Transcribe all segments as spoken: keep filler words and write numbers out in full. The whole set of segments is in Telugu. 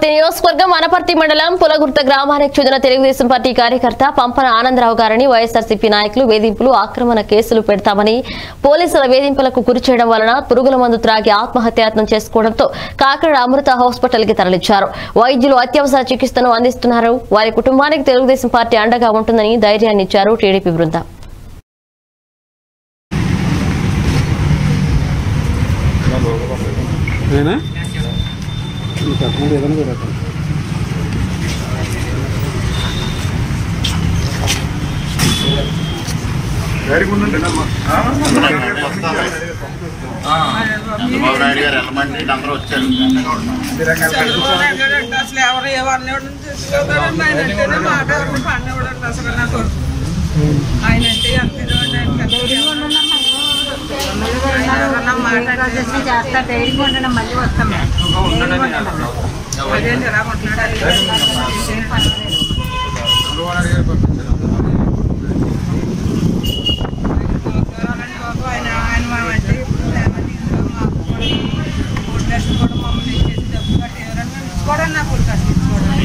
అనపర్తి నియోజకవర్గం అనపర్తి మండలం పులగుర్త గ్రామానికి చెందిన తెలుగుదేశం పార్టీ కార్యకర్త పంపన ఆనందరావు గారిని వైఎస్ఆర్సీపీ నాయకులు వేధింపులు ఆక్రమణ కేసులు పెడతామని పోలీసుల వేధింపులకు గురి చేయడం వలన పురుగుల మందు త్రాగి ఆత్మహత్యాయత్నం చేసుకోవడంతో కాకినాడ అమృత హాస్పిటల్ కి తరలించారు. వైద్యులు అత్యవసర చికిత్సను అందిస్తున్నారు. వారి కుటుంబానికి తెలుగుదేశం పార్టీ అండగా ఉంటుందని ధైర్యాన్ని ఇచ్చారు టీడీపీ బృందం. చంద్రబాబు నాయుడు గారు వెళ్ళమంటే అందరూ వచ్చారు. అసలు ఎవరు ఎవరిని మాట ఎవరిని పండివ్వడండి. అసలు నాకు ఆయన అంటే ఎంత చేస్తా డైరీ మళ్ళీ వస్తాం. అదేంటి ఎలా ఉంటున్నాడు ఆయన ఆయన అంటే మూడు లక్షలు కూడా మమ్మల్ని ఇచ్చేసి డబ్బు కట్టి ఎవరన్నా ఇచ్చుకోవడం నాకు కూడా కట్టించుకోవడం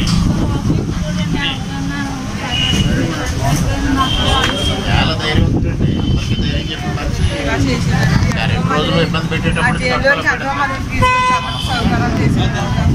ఇలా చేసేదాన్ని ఆ జైల్లో చక్కగా మనం తీసుకొచ్చి అక్కడ సౌకర్యాలు చేసేదాన్ని.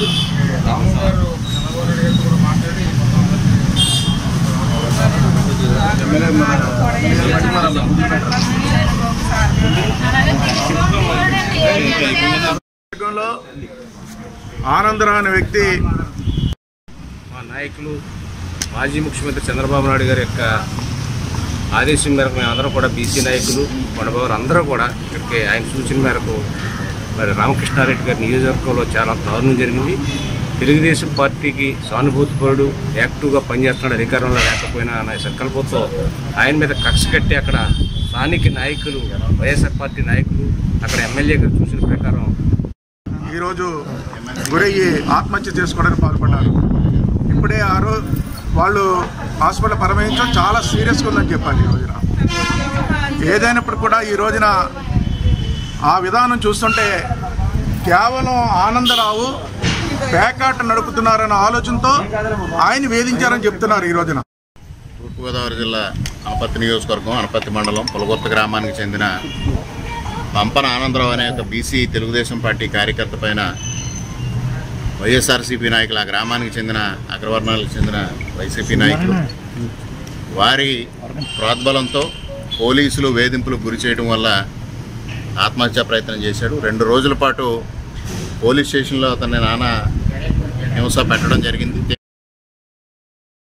ఆనందరావు అనే వ్యక్తి మా నాయకులు మాజీ ముఖ్యమంత్రి చంద్రబాబు నాయుడు గారి యొక్క ఆదేశం మేరకు మేము అందరూ కూడా బీసీ నాయకులు కొండబాబు అందరూ కూడా ఇక్కడికి ఆయన సూచన మేరకు మరి రామకృష్ణారెడ్డి గారి నియోజకవర్గంలో చాలా దారుణం జరిగింది. తెలుగుదేశం పార్టీకి సానుభూతిపరుడు యాక్టివ్గా పనిచేస్తున్నాడు. అధికారంలో లేకపోయినా అనే సంకల్పంతో ఆయన మీద కక్ష కట్టి అక్కడ స్థానిక నాయకులు వైఎస్ఆర్ పార్టీ నాయకులు అక్కడ ఎమ్మెల్యే గారు చూసిన ప్రకారం ఈరోజు గురయ్యి ఆత్మహత్య చేసుకోవడానికి పాల్పడ్డారు. ఇప్పుడే ఆ రోజు వాళ్ళు హాస్పిటల్ పరమేయించడం చాలా సీరియస్గా ఉందని చెప్పాలి. ఈ రోజున ఏదైనప్పుడు కూడా ఈ రోజున ఆ విధానం చూస్తుంటే కేవలం ఆనందరావు పేకాట నడుపుతున్నారన్న ఆలోచనతో ఆయన వేధించారని చెప్తున్నారు. ఈ రోజున తూర్పుగోదావరి జిల్లా అనపర్తి నియోజకవర్గం అనపర్తి మండలం పులగుర్త గ్రామానికి చెందిన పంపన ఆనందరావు అనే ఒక బీసీ తెలుగుదేశం పార్టీ కార్యకర్త పైన వైఎస్ఆర్సీపీ నాయకులు, ఆ గ్రామానికి చెందిన అగ్రవర్ణాలకు చెందిన వైసీపీ నాయకులు వారి ప్రోద్బలంతో పోలీసులు వేధింపులకు గురి చేయడం వల్ల ఆత్మహత్యా ప్రయత్నం చేశాడు. రెండు రోజుల పాటు పోలీస్ స్టేషన్లో అతన్ని నానా హింస పెట్టడం జరిగింది.